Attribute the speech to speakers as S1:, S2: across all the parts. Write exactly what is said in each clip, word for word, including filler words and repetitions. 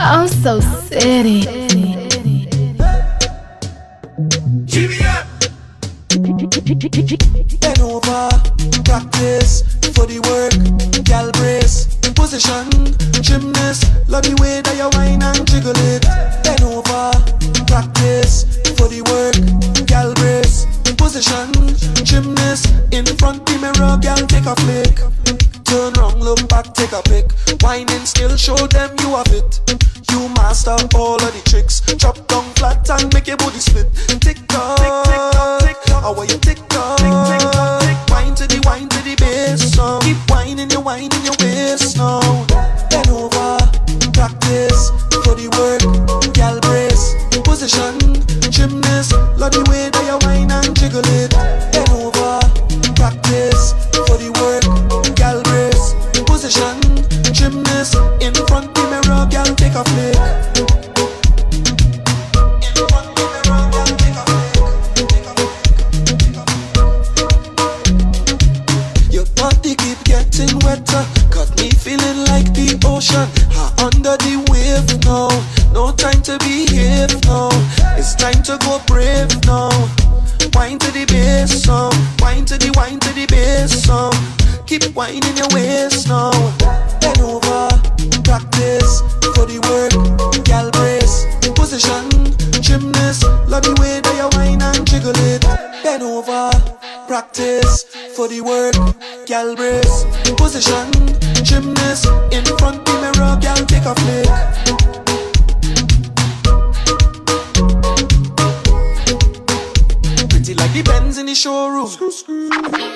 S1: I'm so city.
S2: Bend over, practice for the work, gal brace, position, gymnast, love the way that you whine and jiggle it. Bend over, practice for the work, gal brace, position, gymnast, in front the mirror, gal take a flick. Turn round, look back, take a pic. Whining skill, show them you have it. You master all of the tricks. Drop down flat and make your body split. Tick tock, tick tick tock, tick tock. How are you tick tock? Tick tick tock, tick. Wine to the wine to the bass now. Keep whining, you whining your waist now. Bend over, practice for the work, gal brace, position, gymnast. Love the way that you whine and jiggle it. Bend over, practice for the work, gal brace, position, gymnast. In front the mirror, gal take a flick. In front the mirror, gal take a flick. Your body keep getting wetter, got me feeling like the ocean. Ha, under the wave now, no time to behave now. It's time to go brave now. Wine to the bass now, wine to the wine to the bass now. Keep whining your waist now. Bend over, practice for the work, gal brace, position, gymnast. Love the way that you whine and jiggle it. Bend over, practice for the work, gal brace, position, gymnast. In front the mirror, gal take a flick. Pretty like the Benz in the showroom. Screw, screw.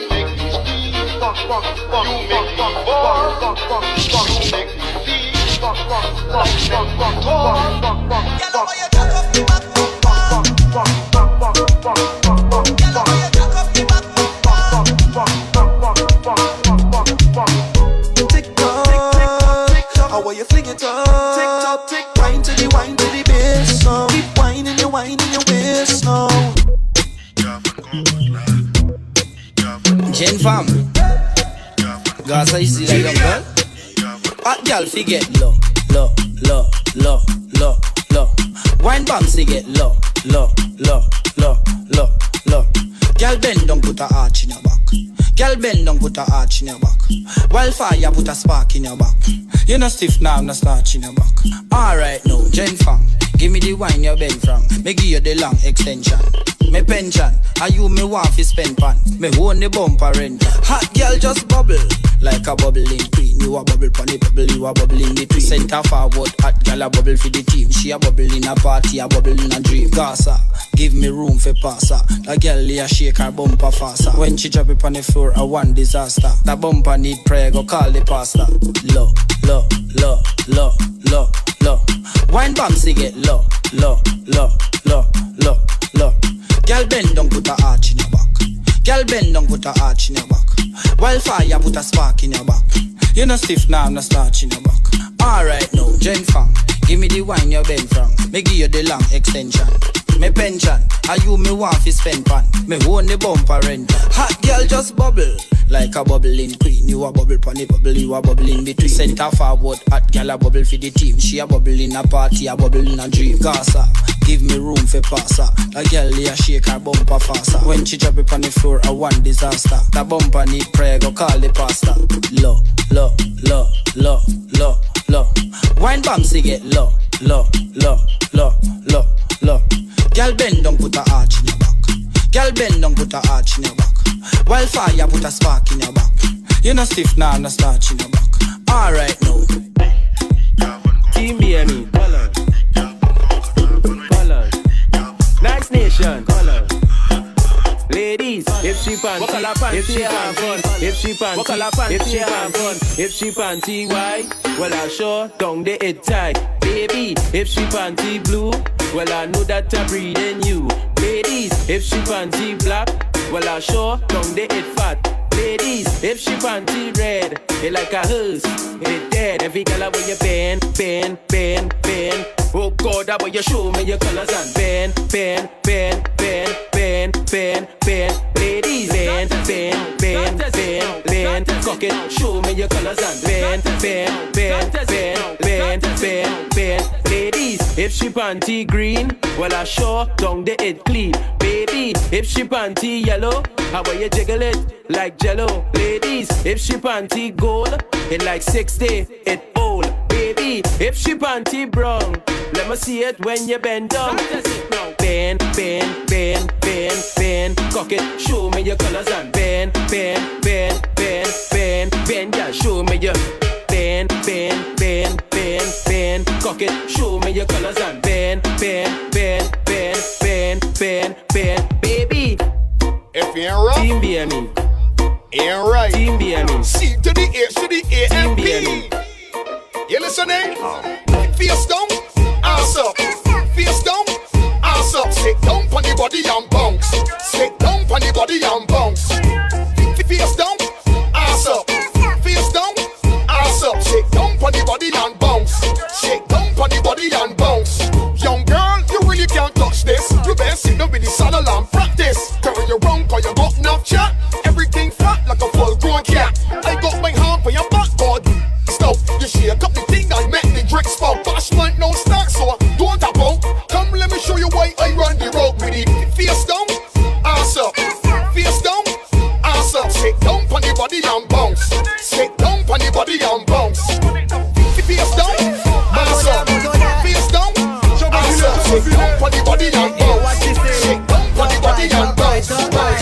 S2: How are you fling it up? Tick tock, tick, wine to the wine to the bass now. Keep whining, you whining your waist now.
S3: Gen fam, Gaza, you see that young girl? Hot girl fi get low, low, low, low, low, low. Wine bomb fi get low, low, low, low, low, low. Girl bend down, put a arch in your back. Girl bend down, put a arch in your back. Wildfire, put a spark in your back. You no stiff now, no starch in your back. Alright now, Gen fam, give me the wine you bend from. Me give you the long extension. Me pension, and you me want fi spend pan. Me own the bumper rent. Hot girl just bubble like a bubbling queen. You a bubble pon the bubble, you a bubble in between. Center forward, hot girl a bubble for the team. She a bubble in a party, a bubble in a dream. Gaza, give me room for passer. The girl a shake her bumper faster. When she drop it on the floor, a one disaster. The bumper need prayer, go call the pastor. Low, low, low, low, low, low. Wine bombs they get low, low, low, low, low, low. Girl bend down, put a arch in your back. Girl bend down, put a arch in your back. Wildfire, put a spark in your back. You no stiff now, no starch in your back. Alright now, Gen fam, give me the wine you bend from. Me give you the long extension. Me pension, and you me want fi spend pan. Me own the bumper rent. Hot girl just bubble like a bubbling queen. You a bubble pon the bubble, you a bubble in between. Center forward, hot girl a bubble for the team. She a bubble in a party, a bubble in a dream. Gaza, give me room for passer. The girl a shake her bumper faster. When she drop it on the floor, a one disaster. The bumper need prayer, go call the pastor. Low, low, low, low, low, low. Wine bombs they get low, low, low, low, low, low. Girl bend down, put a arch in your back. Girl bend down, put a arch in your back. Wildfire, put a spark in your back. You no stiff now, no starch in your back. Alright now.
S4: Team B M E, colors, colors, Nice Nation, colors. Ladies, if she panty, if she panty, if she panty, if she panty, if she panty white, well I sure down the it tight. Baby, if she panty blue, well I know that I'm breeding you. Ladies, if she panty black, well I sure down the it fat. Ladies, if she panty red, it like a hearse, it dead. Every girl where you bend, bend, bend, bend. Oh God, how about you show me your colors and bend, bend, bend, bend, bend, bend, bend, ladies, bend, bend, bend, bend, bend, cock it, show me your colors and bend, bend, bend, bend, bend, bend, bend, ladies. If she panty green, well I sure down the it clean, baby. If she panty yellow, how about you jiggle it like jello, ladies. If she panty gold, it like sixty, it old, baby. If she panty brown, let me see it when you bend down. Bend, bend, bend, bend, bend, cock it, show me your colors and bend, bend, bend, bend, bend, bend, yeah, show me your bend, bend, bend, bend, bend, cock it, show me your colors and bend, bend, bend, bend, bend, bend, bend, baby.
S1: If you ain't right,
S4: Team B M E,
S1: ain't right.
S4: Team B M E,
S1: C to the A to the A
S4: Team
S1: and
S4: B M E.
S1: P. You listening? Face down, ass up. Face down, ass up. Sit down on the body and bounce. Sit down on the body and bounce. Face down, ass up. Face down, ass up. Sit down on the body and bounce. Sit down on the body and bounce. Young girl, you really can't touch this. You better sit down with the saddle and practice. Turn you round cause you got enough chat. Everything flat like a full grown cat. I got my hand for your backboard. Stop, you shake up the thing and make the drink spout. Bashment no start, so don't tap out. Come let me show you why I run the road with it. Face down, ass up. Face down, ass up. Sit down on the body and bounce. Sit down on the body and bounce. Face down, ass up. Face down, ass up. Sit down on the body and bounce. Sit down on the body and bounce.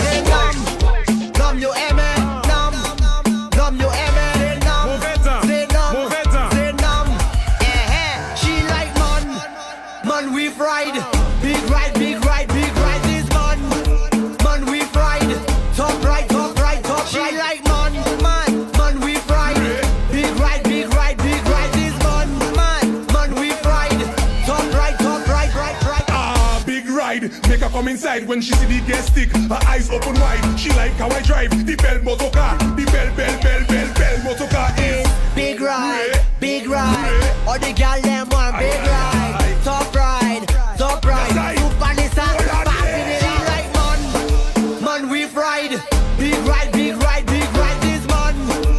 S3: Numb you aimé, numb, numb you aimé, numb. Say numb, say numb. Eh eh, she like man, man we fried. Big ride, big ride, big ride this man, man we fried. Top right, top right, top right. She like man, man, man we fried. Big ride, big ride, big ride this man, man, man we fried. Top right, top right, right, right.
S5: Ah, big ride, make her come inside when she see the gas stick. Her eyes open wide, she like how I drive the bell motor car. The bell, bell, bell, bell, bell motor car is
S3: big ride, big ride. All the gal them want big ride, top ride, top ride. Super Nissan, passing it in like man, man we fried. Big ride, big ride, big ride this man,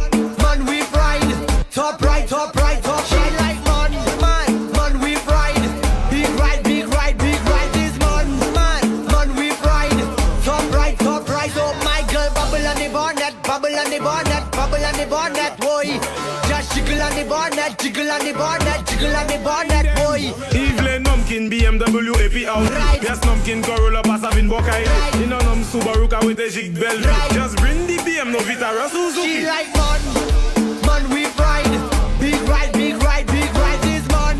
S3: man we fried. Top right, top right, top right like man, man, man we fried. Big ride, big ride, big ride this man, man, man we fried. Top right, top right. Oh my girl, bubble on the bonnet, bubble on the bonnet, bubble on the bonnet, boy. Just jiggle on the bonnet, jiggle on the bonnet, jiggle on the bonnet, boy.
S5: Evelyn Numpkin B M W A P out.
S3: Right.
S5: Yes, Numpkin Corolla Passavin Bokai.
S3: Right.
S5: In a num Subaru car with a jig bell.
S3: Right.
S5: Just bring the B M no Vitara Suzuki.
S3: She like man, man we fried. Big ride, big ride, big ride this man,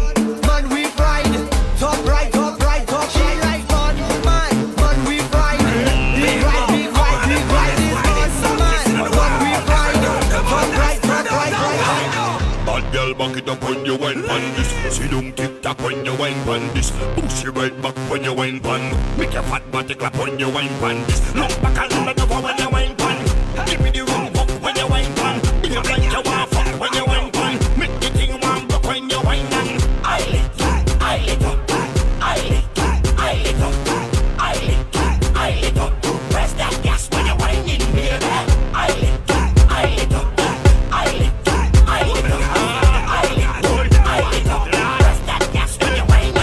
S3: man we fried. Top right, top right, top right like man, man, man we fried. Big ride, big ride, big ride this man, man, man we fried. Top right, top right, right.
S6: Bad girl, back it up when you wine pan this. See don't tick tock when you wine pan this. Push you right back when you wine pan. Make your fat body clap when you wine pan this. Look back and look over when you wine pan. Give me the room up when you wine pan. Be a blind you want fuck when you wine pan. Make the thing warm up when you wine pan. I lick, I lick up, I lick, I lick up, I lick, I lick up. Press that gas when you wine in, baby. I lick, I lick up, I lick, I lick up, I lick, I lick up. Press that gas when you wine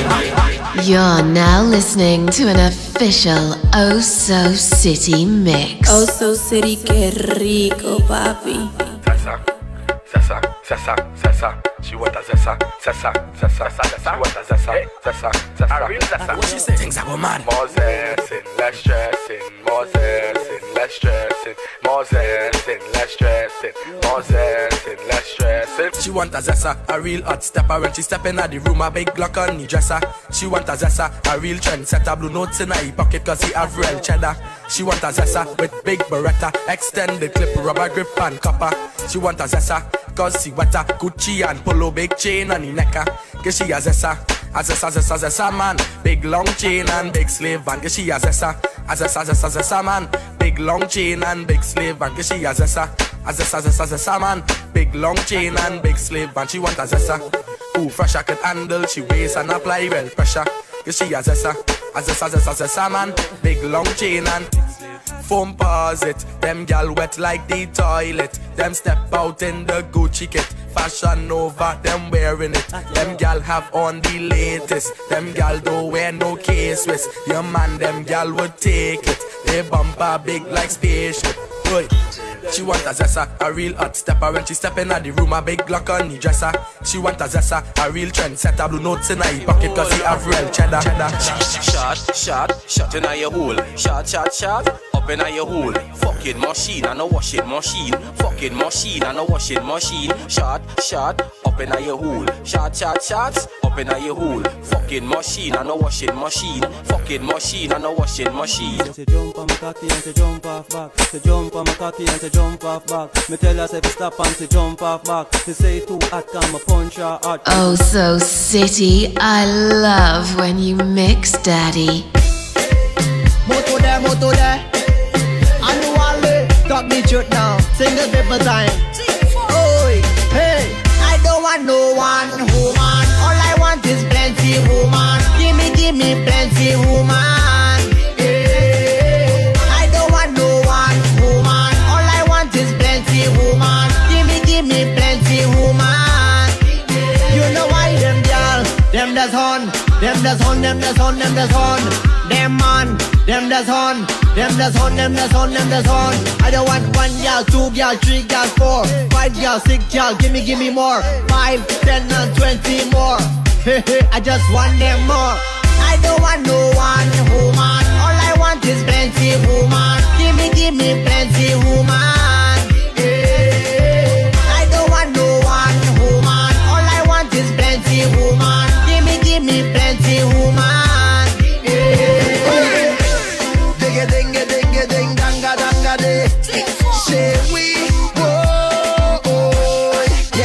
S6: in.
S7: You're now listening to an official Oso City mix.
S8: Oso City, qué rico, papi.
S9: Zessa, Zessa, Zessa, she want a Zessa, Zessa, Zessa, Zessa, she want a Zessa, Zessa, Zessa, Zessa. What she say? Things I go mad. More zessing, less stressing, more zessing, less stressing, more zessing, less stressing, more zessing, less stressing. She want a Zessa, a real hot stepper. When she step in the room, a big Glock on the dresser. She want a Zessa, a real trendsetter. Blue notes in her pocket cause he have real cheddar. She want a Zessa with big Beretta, extended clip, rubber grip and copper. She want a Zessa cause she wetter, Gucci and polo, big chain on the necker. Cause she a Zessa, a Zessa, Zessa, Zessa man. Big long chain and big slave van. Cause she a Zessa, a Zessa, Zessa, Zessa man. Big long chain and big slave van. Cause she a Zessa, a Zessa, Zessa, Zessa man. Big long chain and big slave van. She want a Zessa. Ooh, fresh I could handle, she weighs and apply well pressure. Cause she a zessa, a zessa, zessa, zessa man. Big long chain and foam paws it. Them gal wet like the toilet. Them step out in the Gucci kit. Fashion over, them wearing it. Them gal have on the latest. Them gal don't wear no K-Swiss. Your man, them gal would take it. They bumper big like spaceship. Boy, she want a zessa, a real hot stepper. When she step in the room, a big Glock on the dresser. She want a zessa, a real trendsetter. Blue notes in her pocket cause he have real cheddar.
S10: Shot, shot, shot in your hole. Shot, shot, shot, up in your hole. Fucking machine and a washing machine. Fucking machine and a washing machine. Shot, shot, up in your hole. Shot, shot, shot, up in your hole. Fucking machine and a washing machine. Fucking machine and a washing machine.
S11: She jump on my cocky and she jump off back. She jump on my cocky and she jump off back. Me tell her say stop and she jump off back. She say too hot, come a punch her hot.
S7: Oh so city, I love when you mix, daddy.
S12: Moto there, moto there. I know I'll talk the truth now. Sing the paper time. Oi, hey, I don't want no one woman. All I want is plenty woman. Give me, give me plenty woman. Hey, I don't want no one woman. All I want is plenty woman. Give me, give me plenty woman. You know why them girl, them that's on, them that's on, them that's on, them that's on, them man, them that's on, them that's on, them that's on, them that's on. I don't want one girl, two girl, three girl, four, five girl, six girl. Give me, give me more. Five, ten, and twenty more. I just want them more. I don't want no one woman. All I want is plenty woman. Give me, give me plenty woman. Yeah. I don't want no one woman. All I want is plenty woman. Give me, give me plenty woman. Yeah. Digga dinga dinga ding danga danga de. Say we oh oh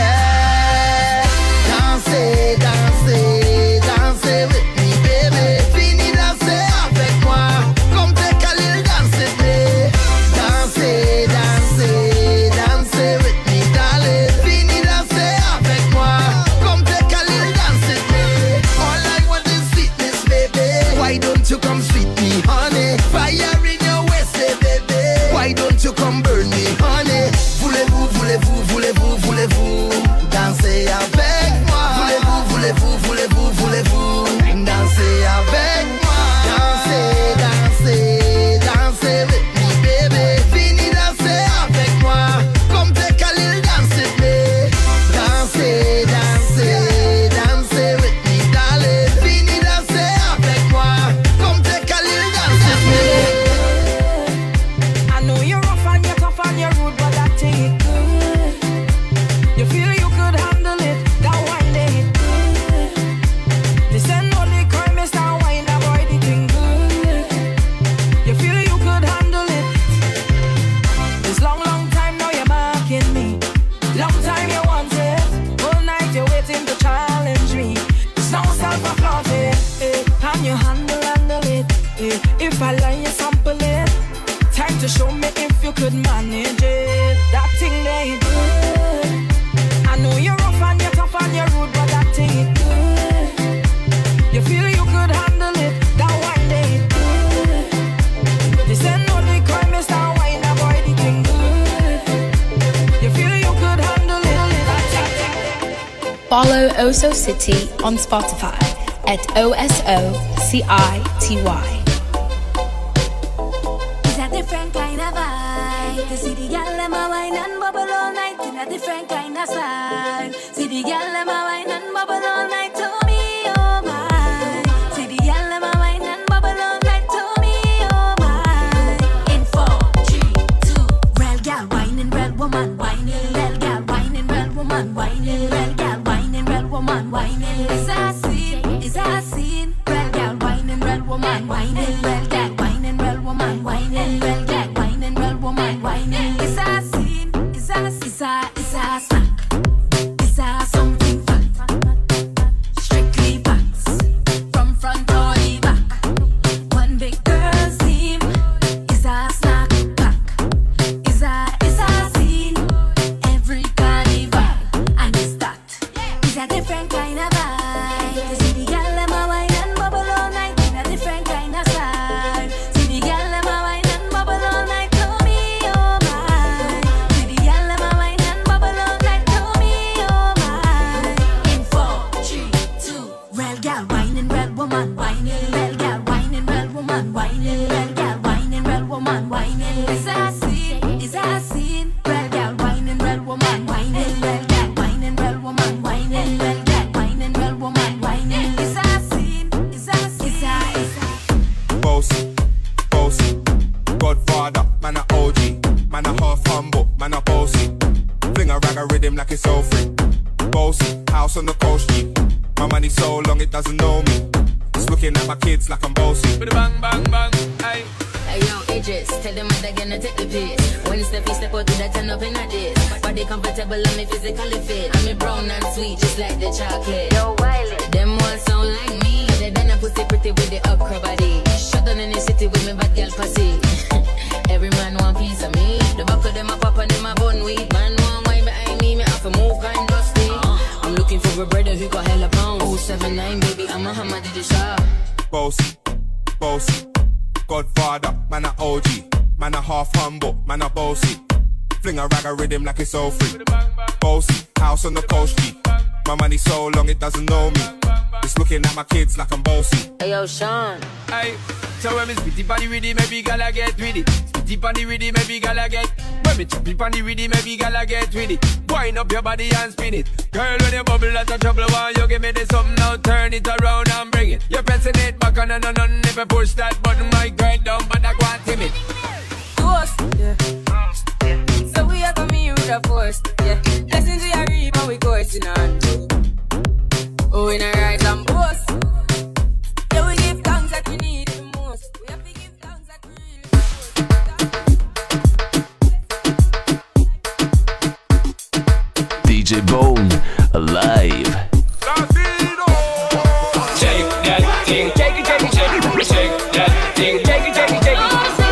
S12: yeah. Dansez, dansez, dansez with me baby. Fini danser avec moi. Comme t'es Khalil danser me. Dansez, dansez, dansez with me darling. Fini danser avec moi. Comme t'es Khalil danser me. All I want is sweetness baby. Why don't you come sweet me honey? Fire in your waist baby. Why don't you come burn me honey? Voulez-vous, voulez-vous, voulez-vous, voulez-vous danser avec moi? Voulez-vous, voulez-vous, voulez-vous, voulez-vous danser avec moi? Dansez, dansez, dansez with me baby. Fini danser avec moi. Comme t'es Khalil danser me. Dansez, dansez, dansez with me darling. Fini danser avec moi. Comme t'es Khalil danser me.
S13: I know you're rough and you're tough and you're rude, but that take good. You feel you could handle it, that wine they good. Listen, only crime is that wine, that boy the thing good. You feel you could handle it. This long, long time now you're marking me. Long time you want it. All night you're waiting to challenge me. It's no self-applauding, eh. Can you handle, handle it, eh. If I lie, you sample it. Time to show me if you could manage it. That thing they good. I know you're rough and you're tough and you're rude, but that thing good. You feel you could handle it. That wine they good. This ain't no the crime, is that wine, that boy the thing good. You feel you could handle it. That
S14: Follow Oso City on Spotify at O S O C I T Y.
S15: It's a different kind of vibe. The city gal them a wine and bubble all night in a different kind of style. City gal them a wine and bubble all night to me, oh my. City gal them a wine and bubble all night to me, oh my. In four, three, two, real gal whining, real woman whining, real gal whining, real woman whining, real gal whining, real woman whining. It's a scene, it's a scene. Real gal whining, real woman whining, real gal whining, real woman whining, real gal whining, real woman whining. It's a scene, it's a, it's a, it's a snack. It's a something fun. Strictly pants, from front or the back. One big girl's team. It's a snack pack. It's a, it's a scene.
S16: a rhythm like it's all free. Bossy, house on the coast G. My money so long it doesn't know me. It's looking at my kids like I'm bossy. Bang, bang, bang, hey.
S17: Hey yo, Idris, tell them they're gonna take the piss. When Steffi step out to that turn up in a this. Body comfortable and me physically fit. I'm a brown and sweet just like the chocolate. Yo, Wiley, them all sound like me. They been a pussy pretty with the upper body. Shut down in the city with me bad girl pussy. Every man want piece of me. The back of them a pop and them a bun weed. Man want wine behind me, me have to move kind dusty. I'm looking for a brother who got hella pounds. oh seven nine baby, I'm a hammer to the shop.
S16: Bossy, bossy, Godfather, man a O G. Man a half humble, man a bossy. Fling a rag a rhythm like it's all free. Bossy, house on the coast G. My money so long it doesn't know me. It's looking at my kids like I'm bossy.
S17: Hey yo, Sean.
S18: Hey, so when me spitty panny with it, maybe gala get with it. Spitty panny with it, maybe gala get. When me choppy panny with it, maybe gala get with it. Wind up your body and spin it. Girl, when you bubble out of trouble, why you give me this something now? Turn it around and bring it. You're pressing it back on and on and if I push that button, my girl down, but I can't timid.
S13: Ghost, yeah. So we are coming with a force, yeah. Listen to your reap and we coursing on. Oh, in a rise and boast. Yeah, we give thanks that we need it the most. We have to give thanks that we really
S19: D J Bone, alive.
S18: Shake that thing, shake it, shake it, shake it, shake that thing, shake it, shake it, shake it.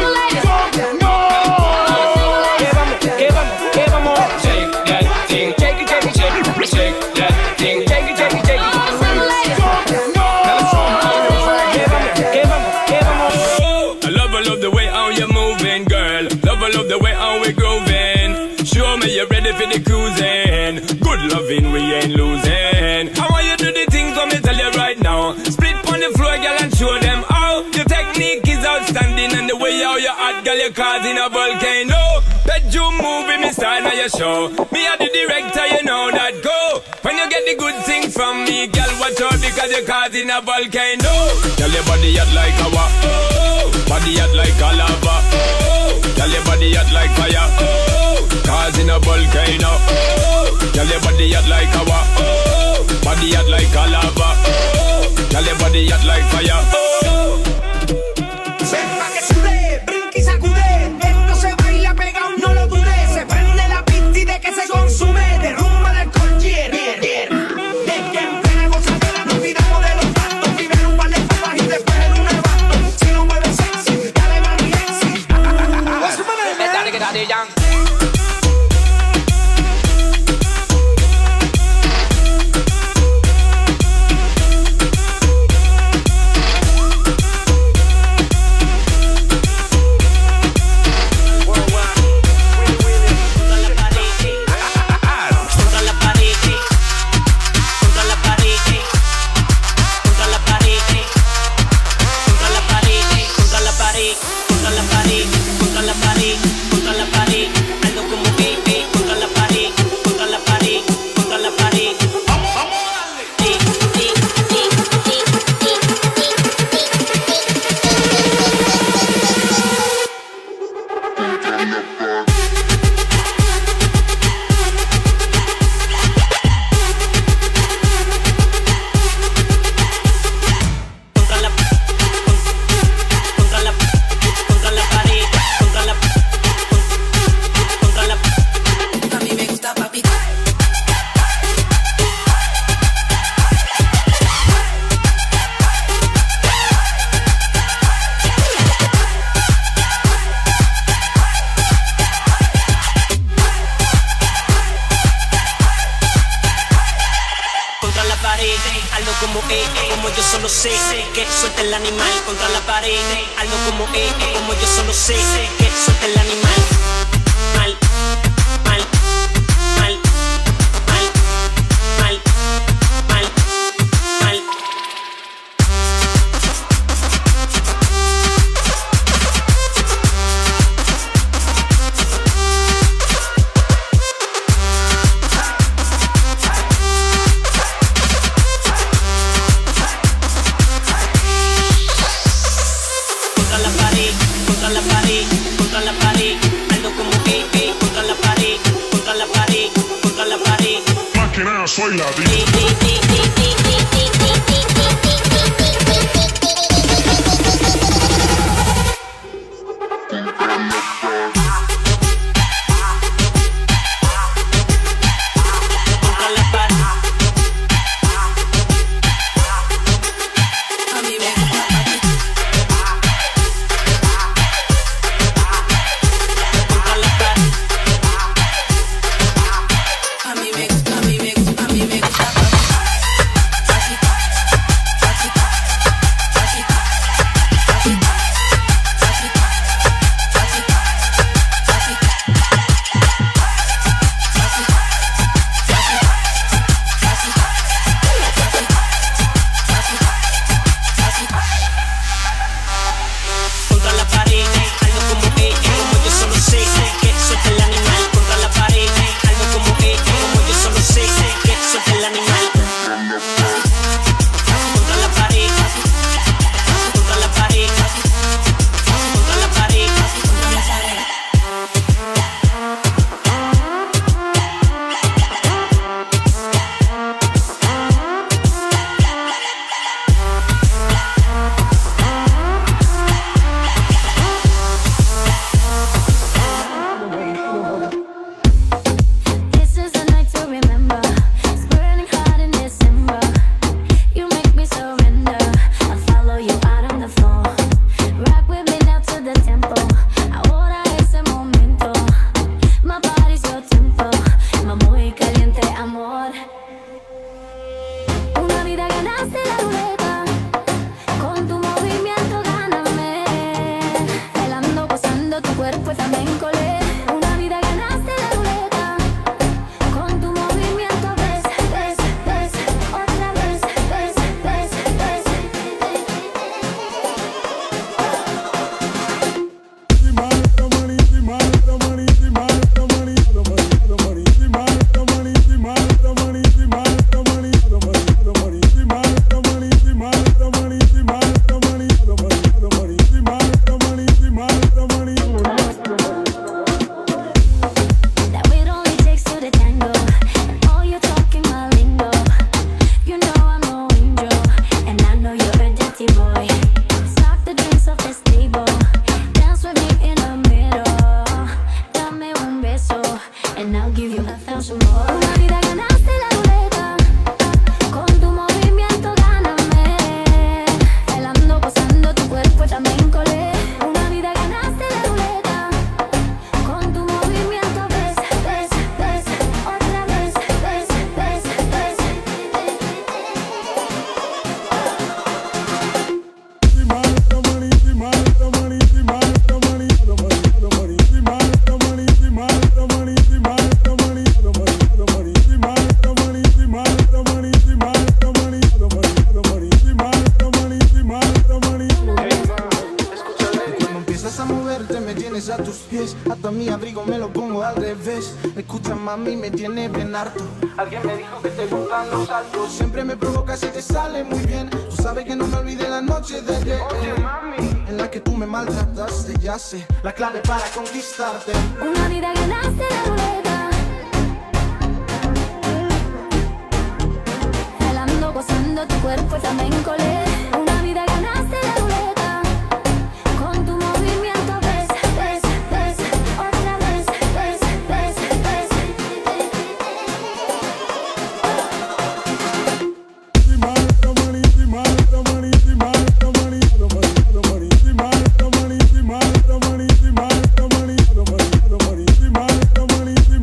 S18: For the cruising, good loving, we ain't losing. I want you to do the things I'm gonna tell you right now. Split on the floor, girl, and show them how. Your technique is outstanding, and the way how you hot, girl, you're causing a volcano. Bedroom movie, me style now your show. Me are the director, you know that go. When you get the good things from me, girl, watch out because you're causing a volcano. Girl, your body hot like a wa, oh. Body hot like a lava, oh. Girl, your body hot like fire, oh. Causing a volcano, oh. Girl, your body hot like a wa, oh. Body hot like a lava, oh. Girl, your body hot like fire, oh.
S20: Ven pa' que sude, brinca y sacude. Esto se baila pegado, no lo dudes. Se prende la pista y de que se consume. Derrumba el alcohol, yeah, yeah, yeah. De que en plena gozadera nos tiramos de los tantos. Primero un par de papas y después en un nevato. Si no mueves sexy, dale mami sexy. What's your name, man?
S18: Dale que dale, young.
S20: como eh, eh, como yo solo sé que suelta el animal contra la pared. Algo como eh, eh, como yo solo sé que suelta el animal. Mal, mal, mal, mal, mal, mal, mal. Contra la pared, contra la pared,
S5: soy ladino.
S2: Mami, me tiene bien harto. Alguien me dijo que te gustan los altos. Siempre me provocas y te sale muy bien. Tú sabes que no me olvidé la noche de ayer. Oye, mami, en la que tú me maltrataste. Ya sé la clave para conquistarte.
S15: Una vida ganaste la ruleta. Bailando, gozando tu cuerpo y también colé. Una vida ganaste la ruleta. Con tu movimiento ves, ves, ves. Otra vez, ves, ves, ves.
S2: Money,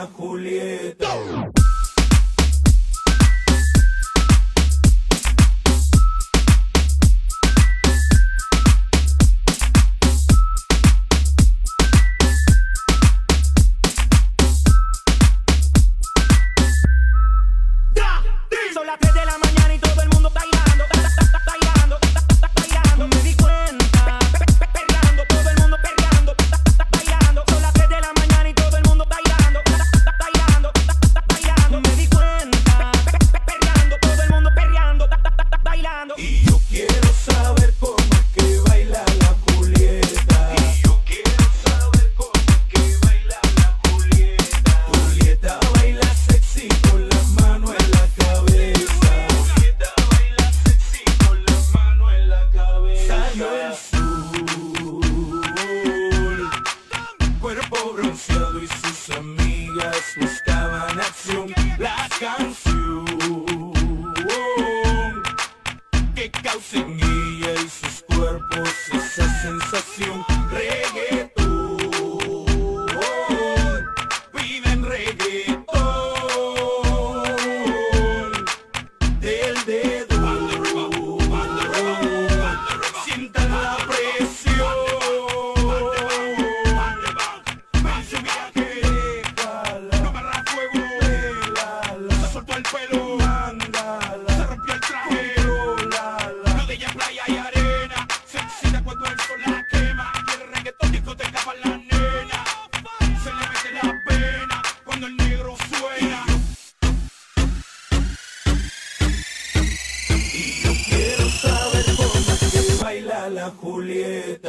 S2: la Julieta.
S20: Son las tres de la mañana y todo el mundo bailando, bailando, bailando. Me di cuenta, perreando, todo el mundo perreando, bailando. Son las tres de la mañana y todo el mundo bailando, bailando, bailando. Me di cuenta, perreando, todo el mundo perreando, bailando.
S2: Y yo quiero saber cómo es que baila la Julieta. Y yo quiero saber cómo es que baila la Julieta. Julieta baila sexy con las manos en la cabeza. Julieta baila sexy con las manos en la cabeza. Salió el sol, cuerpo bronceado y sus amigas buscaban acción. La canción que causa en ella y sus cuerpos esa sensación. Reggaetón, piden reggaetón del dedo. Sientan la presión. Me hizo viaje, no me da fuego. Se soltó el pelo, se rompió el traje. Lo de ella es playa y arena. Se excita cuando el sol la quema. Quiere reggaetón, discoteca para la nena. Se le mete la pena cuando el negro suena. Y yo quiero saber cómo es que baila la Julieta.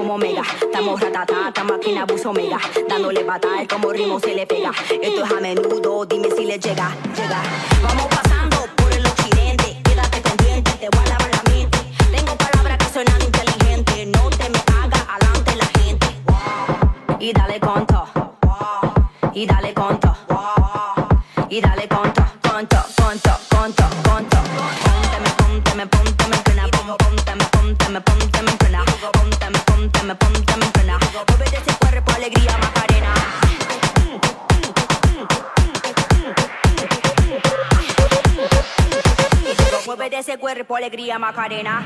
S21: como mega. Estamos ratatá, estamos aquí en abuso mega. Dándole batalla como ritmo se le pega. Esto es a menudo, dime si le llega, llega. Vamos pasando por el occidente. Quédate pendiente, te voy a lavar la mente. Tengo palabras que suenan inteligentes. No te me hagas adelante la gente. Y dale conto. Y dale conto. Y dale conto, conto, conto, conto, conto. Pónteme, pónteme, pónteme en plena. Pónteme, pónteme, pónteme en plena. Pónteme, pónteme, pónteme en plena. Muévete ese cuerpo, alegría, Macarena. Muévete ese cuerpo, alegría, Macarena.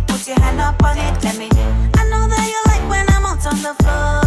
S4: Put your hand up on it, let me. I know that you like when I'm out on the floor.